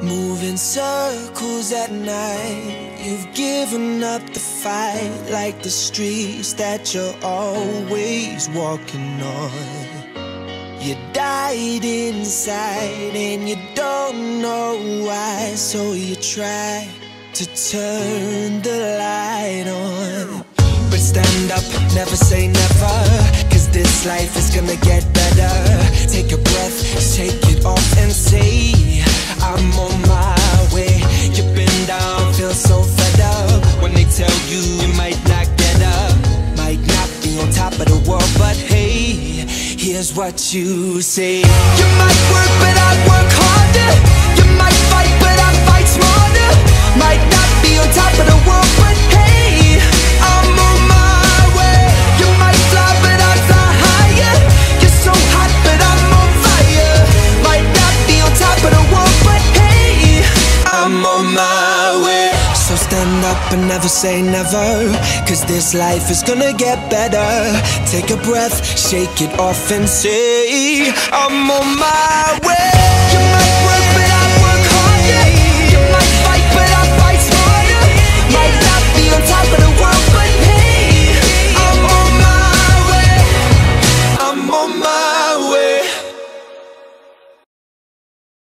Move in circles at night. You've given up the fight, like the streets that you're always walking on. You died inside and you don't know why, so you try to turn the light on. But stand up, never say never, cause this life is gonna get better. Take a breath, shake it off and say, I'm on my way. You've been down, feel so fed up. When they tell you you might not get up, might not be on top of the world, but hey, here's what you say. You might work, but I work harder. You might fight, but I fight smarter. Might not be on top of the world, but hey, I'm on my way. You might fly, but I fly higher. You're so hot, but I'm on fire. Might not be on top of the world, but hey, I'm on my way. So stand up and never say never, cause this life is gonna get better. Take a breath, shake it off and say, I'm on my way.